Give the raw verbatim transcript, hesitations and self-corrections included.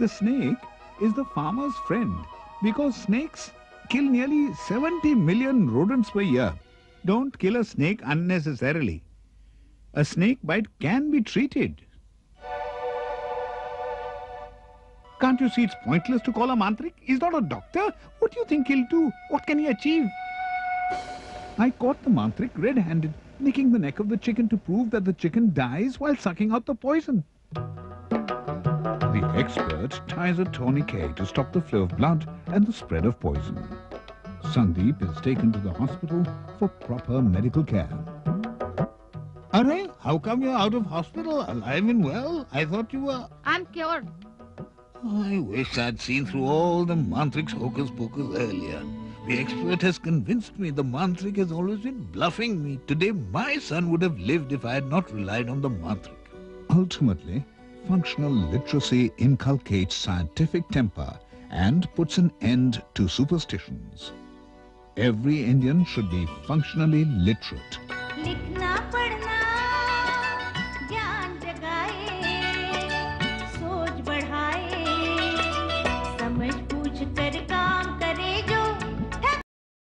The snake is the farmer's friend because snakes kill nearly seventy million rodents per year. Don't kill a snake unnecessarily. A snake bite can be treated. Can't you see it's pointless to call a mantrik? He's not a doctor. What do you think he'll do? What can he achieve? I caught the mantrik red-handed, nicking the neck of the chicken to prove that the chicken dies while sucking out the poison. The expert ties a tourniquet to stop the flow of blood and the spread of poison. Sandeep is taken to the hospital for proper medical care. Arre, how come you're out of hospital, alive and well? I thought you were... I'm cured. I wish I'd seen through all the mantrik's hocus pocus earlier. The expert has convinced me the mantrik has always been bluffing me. Today my son would have lived if I had not relied on the mantrik. Ultimately, functional literacy inculcates scientific temper and puts an end to superstitions. Every Indian should be functionally literate. लिखना पढ़ना